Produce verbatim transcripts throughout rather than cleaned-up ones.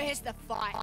Where's the fight?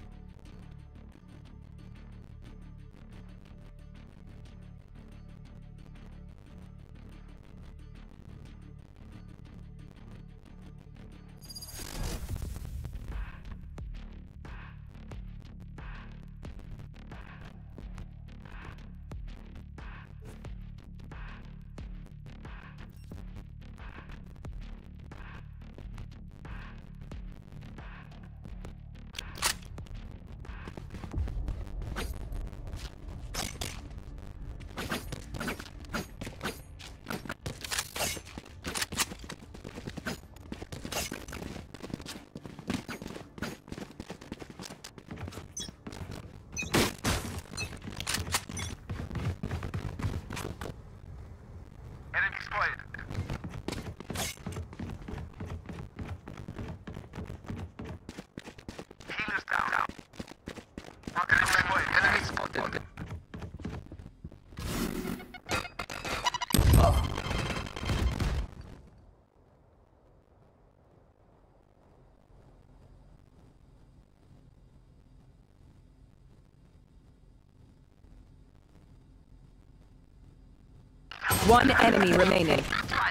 One enemy remaining.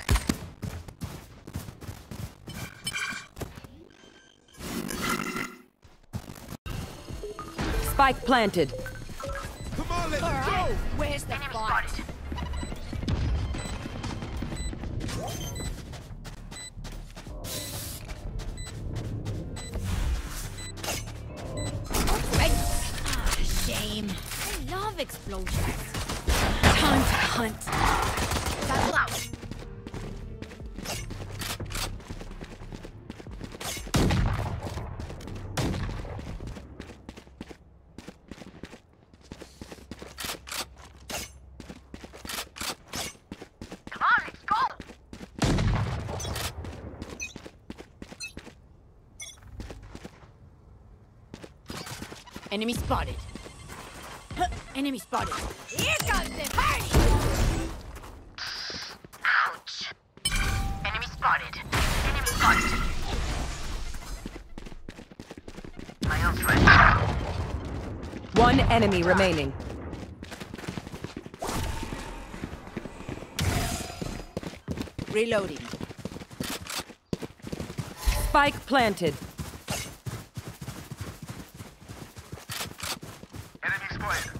Spike planted. Come on, let's right. go! Where's the fight? Ah, shame. I love explosions. Time to hunt. Battle out. Come on, let's go. Enemy spotted. Huh, enemy spotted. Here comes the party. Ouch. Enemy spotted. Enemy spotted. My own friend. One enemy remaining. Reloading. Spike planted. Enemy spotted.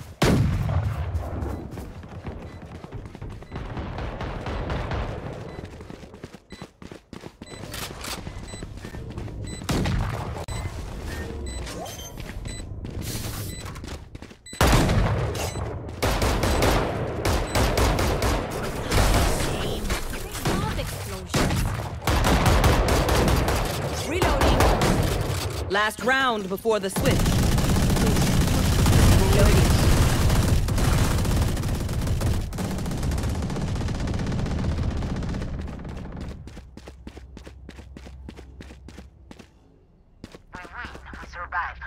Last round before the switch. Reloading. We win, we survive.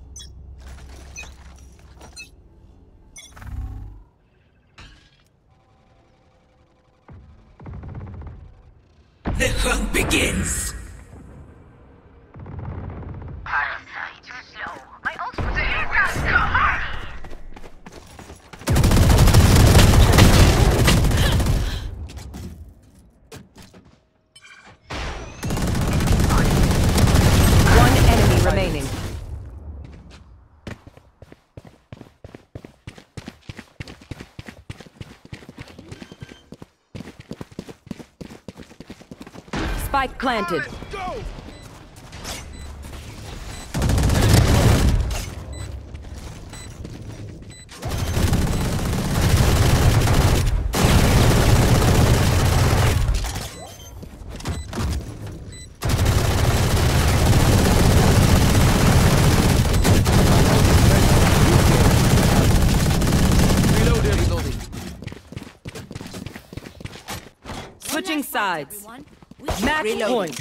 The hunt begins! Parasite, too slow. My ultimate is not so hard. One enemy remaining. Spike planted. Let's go. Switching sides. Everyone. Match Reloading. point.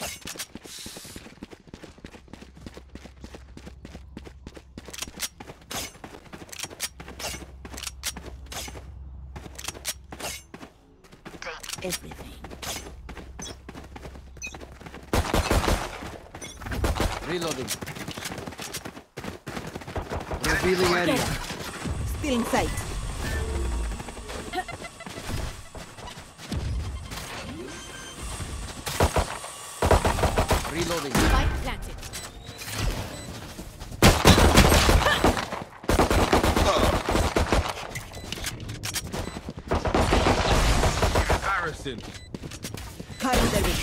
Take everything. Reloading. Revealing area. Still in sight. Reloading. Spike planted. Embarrassing. Cutting the ring.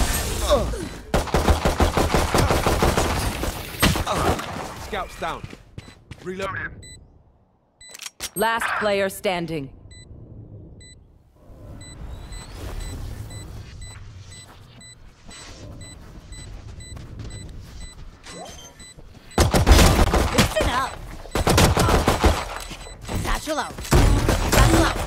Scouts down. Reloading. Last player standing. Listen up. Satchel out. Satchel out.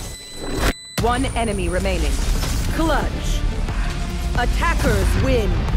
One enemy remaining. Clutch. Attackers win.